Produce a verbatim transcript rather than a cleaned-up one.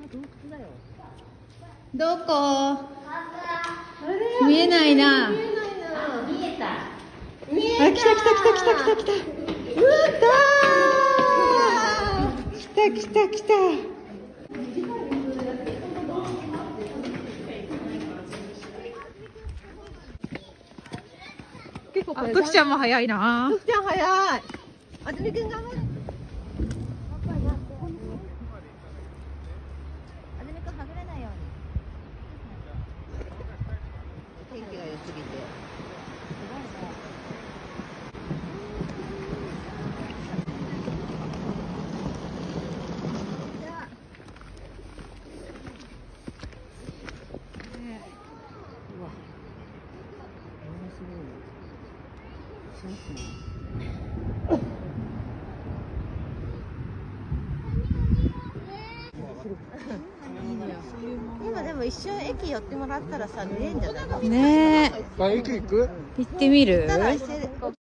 どこ？見えないな。 見えた。 あ、来た来た来た来た来た来た。うわったー。来た来た来た。 結構これ。 あ、ときちゃんも早いな。 ときちゃん早い。あずみくん頑張れ。あずみくんはぐれないように。天気が良すぎて。今でも一瞬駅寄ってもらったらさ見れるんじゃない？ ねえ。 あ、駅行く？ 行ってみる？ ただ